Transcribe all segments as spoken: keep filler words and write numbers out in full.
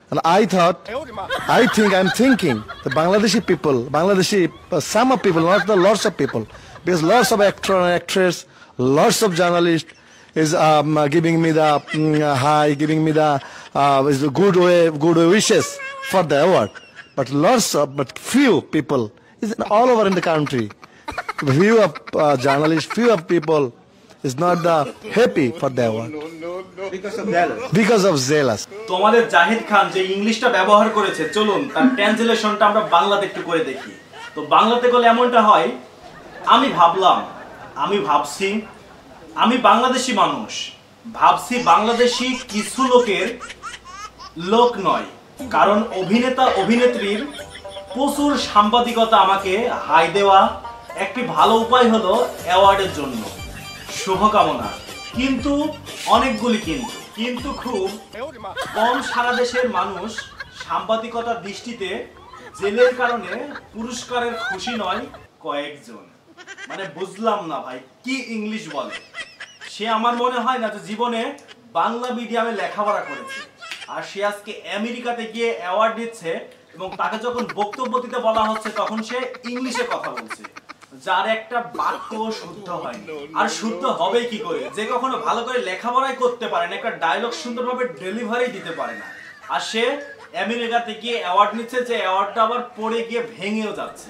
And I thought, I think, I'm thinking, the Bangladeshi people, Bangladeshi, uh, some of people, not the lots of people, because lots of actor and actress, lots of journalists is um, uh, giving me the um, uh, hi, giving me the uh, is the good way, good wishes for the award. But lots of, but few people, is all over in the country, few of uh, journalists, few of people is not the happy for the award. Because of jealous. Because of jealous. তোমাদের জাহিদ খান যে ইংলিশটা ব্যবহার করেছে, চলুন তার ট্রান্সলেশনটা আমরা বাংলাতে একটু করে দেখি। তো বাংলাতে বলে এমনটা হয়, আমি ভাবলাম, আমি ভাবছি, আমি বাংলাদেশি মানুষ, ভাবছি বাংলাদেশি কিছু লোকের লোক নয়, কারণ অভিনেতা অভিনেত্রীর প্রচুর সাংবাদিকতা আমাকে হাই দেওয়া একটি ভালো উপায় হলো অ্যাওয়ার্ডের জন্য। শুভকামনা। কিন্তু অনেকগুলি কিন্তু কিন্তু খুব কম সারা দেশের মানুষ সাংবাদিকতার দৃষ্টিতে জেলের কারণে পুরস্কারের খুশি নয় কয়েকজন। মানে বুঝলাম না ভাই কি ইংলিশ বলে। সে আমার মনে হয় না যে জীবনে বাংলা মিডিয়ামে লেখাপড়া করেছে, আর সে আজকে আমেরিকাতে গিয়ে অ্যাওয়ার্ড দিচ্ছে এবং তাকে যখন বক্তব্য দিতে বলা হচ্ছে তখন সে ইংলিশে কথা বলছে, যার একটা বাক্য শুদ্ধ হয় আর শুদ্ধ হবে কি করে, যে কখনো ভালো করে লেখাপড়াই করতে পারে না, একটা ডায়লগ সুন্দরভাবে ডেলিভারি দিতে পারে না, আর সে আমেরিকাতে গিয়ে অ্যাওয়ার্ড নিচ্ছে, যে অ্যাওয়ার্ডটা আবার পড়ে গিয়ে ভেঙেও যাচ্ছে।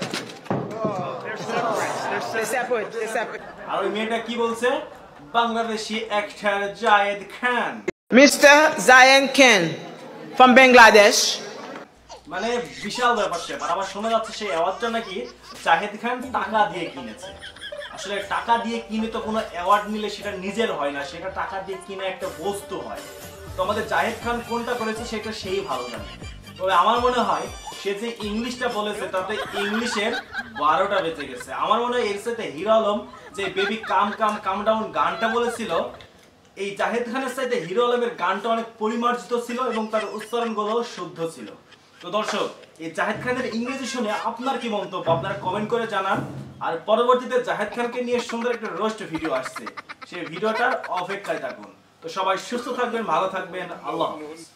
আর ওই মেয়েটা কি বলছে, Bangladeshi actor Zayed Khan, mister Zayed Khan from Bangladesh। মানে বিশাল ব্যাপার। আর আবার শোনা যাচ্ছে সেই অ্যাওয়ার্ডটা নাকি জাহিদ খান টাকা দিয়ে কিনেছে। আসলে টাকা দিয়ে কিনে তো কোনো অ্যাওয়ার্ড নিলে সেটা নিজের হয় না, সেটা টাকা দিয়ে কিনে একটা বস্তু হয়। তো আমাদের জাহিদ খান কোনটা করেছে সেটা সেই ভালো জানে। তবে আমার মনে হয় সে যে ইংলিশটা বলেছে তাতে ইংলিশের বারোটা বেজে গেছে। আমার মনে হয় এর সাথে হিরো আলম যে বেবি কাম কাম কাম ডাউন গানটা বলেছিল, এই জাহিদ খানের সাথে হিরো আলমের গানটা অনেক পরিমার্জিত ছিল এবং তার উচ্চারণগুলো শুদ্ধ ছিল। তো দর্শক, এই জাহিদ খানের ইংরেজি শুনে আপনার কি মন্তব্য আপনারা কমেন্ট করে জানান। আর পরবর্তীতে জাহিদ খানকে নিয়ে সুন্দর একটা রোস্ট ভিডিও আসছে, সেই ভিডিওটার অপেক্ষায় থাকুন। তো সবাই সুস্থ থাকবেন, ভালো থাকবেন, আল্লাহ হাফেজ।